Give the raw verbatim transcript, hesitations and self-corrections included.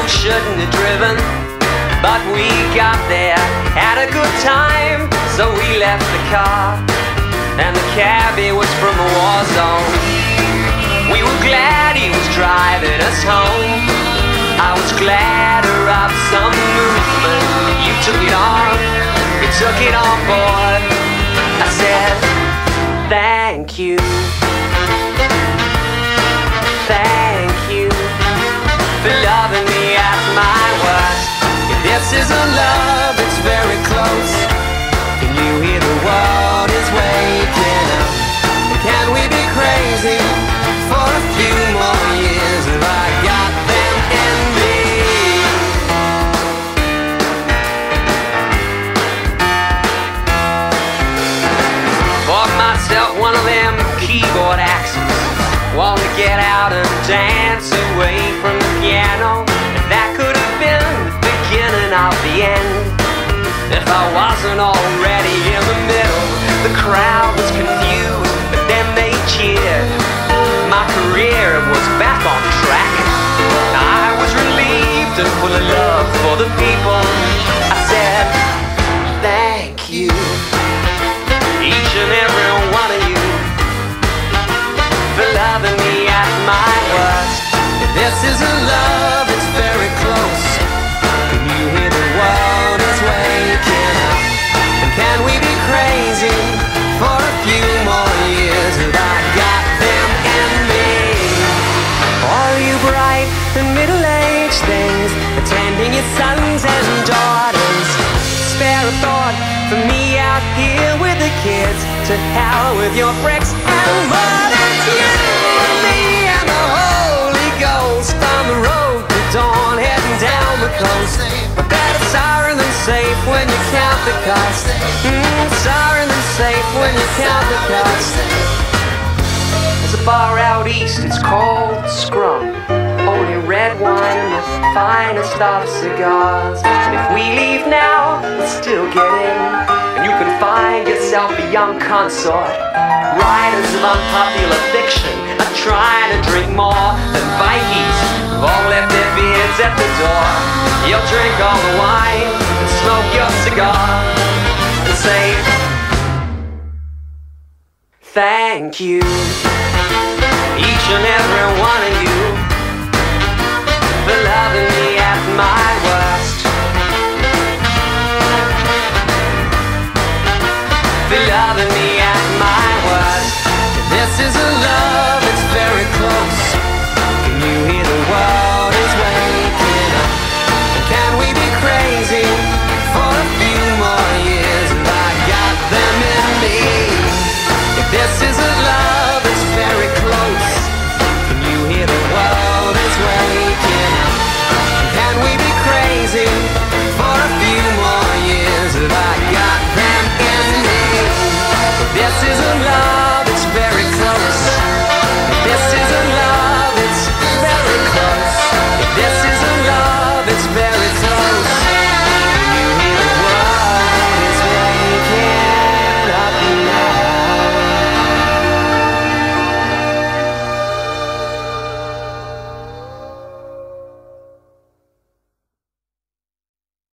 shouldn't have driven, but we got there, had a good time, so we left the car, and the cabbie was from a war zone. We were glad he was driving us home. I was glad to rob some movement. You took it on, you took it on board. I said, thank you, thank you for loving me at my worst. If this isn't love, it's very close. Can you hear the world is waking up? Can we be crazy for a few more years? Have I got them in me? Bought myself one of them keyboard axes. Want to get out and dance away from the piano. And that could have been the beginning of the end, if I wasn't already in the middle. The crowd was confused, but then they cheered. My career was back on track. I was relieved and full of love for the people. I said, thank you, each and every one of you, for loving me at my worst. If this isn't love, it's very close. Can you hear the world is waking up? And can we be crazy for a few more years? Have I got them in me? All you bright and middle-aged things, attending your sons and daughters, spare a thought for me out here with the kids. To hell with your bricks and mud. It's you and me and the Holy Ghost on the road to dawn, heading down the coast. But better sorry than safe when you count the cost. Mm, sorry than safe when you count the cost. There's a bar out east, it's called Scrum. Only red wine and the finest of cigars. And if we leave now, we'll still get in. And you can find yourself a young consort, writers of unpopular fiction are trying to drink more than Vikings who've all left their beards at the door. You'll drink all the wine and smoke your cigar and say, thank you, each and every one of you, for loving me at my worst. For loving me at my worst. This is a